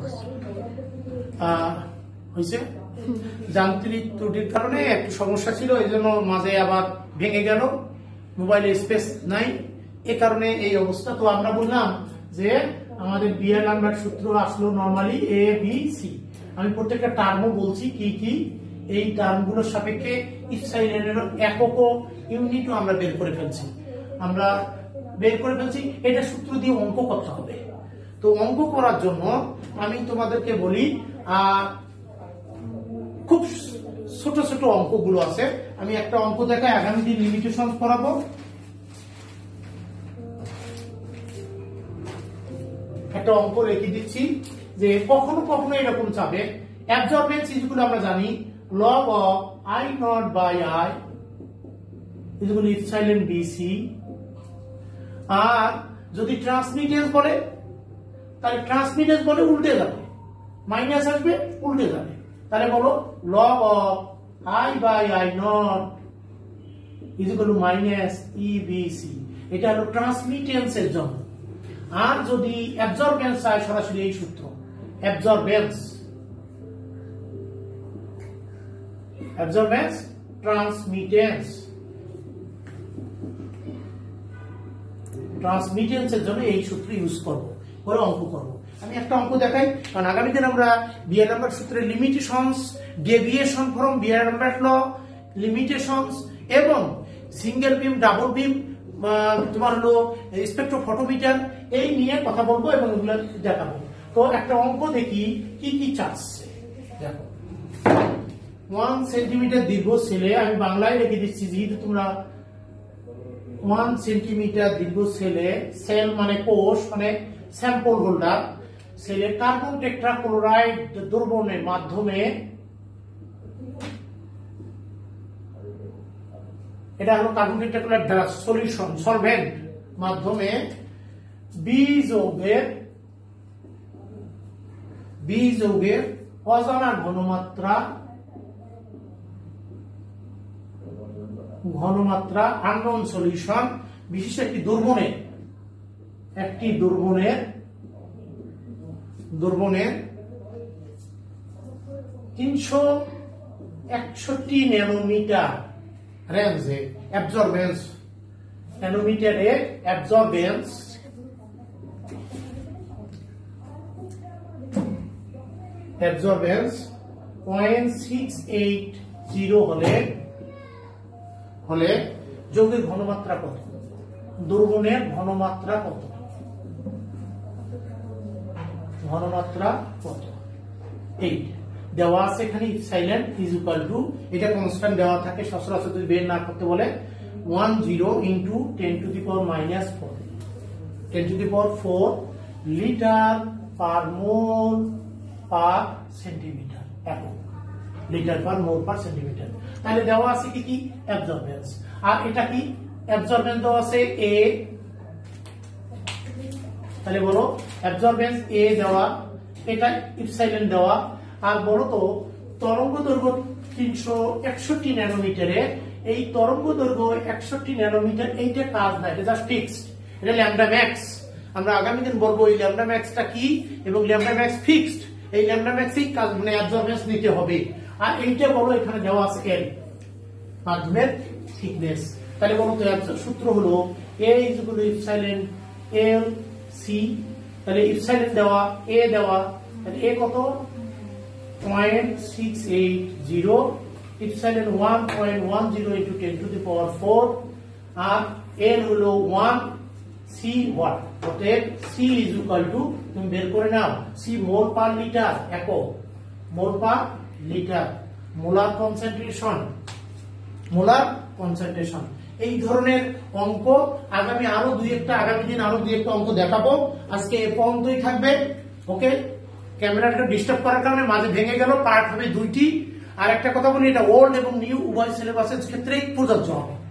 হয়েছে যান্ত্রিক ত্রুটির কারণে একটু সমস্যা ছিল, এই জন্য মাঝে আবার ভেঙে গেল, মোবাইলে স্পেস নাই, এ কারণে এই অবস্থা। তো আমরা বললাম যে আমাদের বিয়ার নাম্বার সূত্র আসলো নরমালি এ বি সি। আমি প্রত্যেকটা টার্মও বলছি কি কি, এই টার্মগুলোর সাপেক্ষে ইপসাইলনের একক ও ইউনিটও আমরা বের করে ফেলছি। এটা সূত্র দিয়ে অঙ্ক করতে হবে। তো অঙ্ক করার জন্য আমি তোমাদেরকে বলি খুব ছোট ছোট অঙ্কগুলো আছে। আমি একটা অঙ্ক দেখাই, আগামী দিন লিমিটেশন করাবো। একটা অঙ্ক রেখে দিচ্ছি যে কখনো কখনো এরকম চাবে অ্যাবজর্বেন্স ইজগুলো আমরা জানি log of I naught by I is equal epsilon b c. আর যদি ট্রান্সমিটেন্স বলে তাহলে ট্রান্সমিটেন্স বলে উল্টে যাবে, মাইনাস আসবে উল্টে যাবে। তাহলে বলো log of I by I naught is equal minus EBC। এটা হলো ট্রান্সমিটেন্সের জন্য। আর যদি অ্যাবজর্বেন্স চাই সরাসরি এই সূত্র অ্যাবজর্বেন্স ট্রান্সমিটেন্সের জন্য এই সূত্র ইউজ করবো, করে অঙ্ক করবো। আমি একটা অঙ্ক দেখাই, কারণ আগামী দিন আমরা বিয়ার নাম্বার সূত্রের limitations, deviation from Beer number law, limitations এবং সিঙ্গেল বিম, ডাবল বিম, তোমার হলো স্পেকট্রোফটোমিটার, এই নিয়ে কথা বলবো এবং এগুলো দেখাবো। তো একটা অঙ্ক দেখি কি কি চাচ্ছে। দেখো 1 সেন্টিমিটার দীর্ঘ সেলে, আমি বাংলায় রেখে দিচ্ছি যেহেতু তোমরা 1 সেন্টিমিটার দীর্ঘ সেলে, সেল মানে কোষ মানে স্যাম্পল হোল্ডার, সেলে কার্বন টেট্রাক্লোরাইড দ্রবণের মাধ্যমে, এটা হলো কার্বন টেট্রাক্লোরাইড সলিউশন সলভেন্ট মাধ্যমে যৌগের অজানা ঘনমাত্রা আননোন সলিউশন বিশেষ একটি দ্রবণের 361 ন্যানোমিটার রেঞ্জে অ্যাবজর্বেন্স, ন্যানোমিটারে অ্যাবজর্বেন্স 0.680 হলে যৌগের ঘনমাত্রা কত, দ্রবণের ঘনমাত্রা কত, এই দেওয়া আছে এখানে ইপসাইলন ইজ ইকুয়াল টু, এটা কনস্ট্যান্ট দেওয়া থাকে সচরাচর যদি বের না করতে বলে 10 into 10 to the power minus 4, 10 to the power 4 litre per mole per centimetre, একক litre per mole per centimetre. তাহলে দেওয়া আছে কি কি অ্যাবজর্বেন্স, আর এটা কি অ্যাবজর্বেন্স দেওয়া আছে এ, তাহলে বলো অ্যাবজর্বেন্স এ দেওয়া, এটা ইপসাইলন দেওয়া। আর বলো তো তরঙ্গ দৈর্ঘ্য 361 ন্যানোমিটারে, এই তরঙ্গ দৈর্ঘ্য 61 ন্যানোমিটার, এইটা কাজ না, এটা জাস্ট ফিক্সড, এটা ল্যামডা ম্যাক্স। আমরা আগামী দিন বলবো এই ল্যামডা ম্যাক্সটা কি এবং ল্যামডা ম্যাক্স ফিক্সড, এই ল্যামডা ম্যাক্সই কাজ মানে অ্যাবজর্বেন্স নিতে হবে। আর এইটা বলো এখানে দেওয়া আছে এল, মাধ্যমের থিকনেস। তাহলে বলো তো সূত্র হলো A is equal to epsilon L C. তাহলে ইপসাইলন দেওয়া, এ দেওয়া, তাহলে এ কত 0.680, epsilon 1.10 into 10 to the power 4, আর এল হলো 1, সি ওয়াট, অতএব সি ইজ ইকুয়াল টু, তুমি বের করে নাও, সি মোল পার লিটার, একক mole per litre, molar concentration. এই ধরনের অঙ্ক আগামী দিন আরো দুই একটা অঙ্ক দেখাবো। আজকে এ পর্যন্তই থাকবে। ওকে, ক্যামেরাটা ডিস্টার্ব করার কারণে মাঝে ভেঙে গেল, পার্ট হবে 2টি। আর একটা কথা বলি, এটা ওল্ড এবং নিউ উভয় সিলেবাসের ক্ষেত্রেই প্রযোজ্য হবে।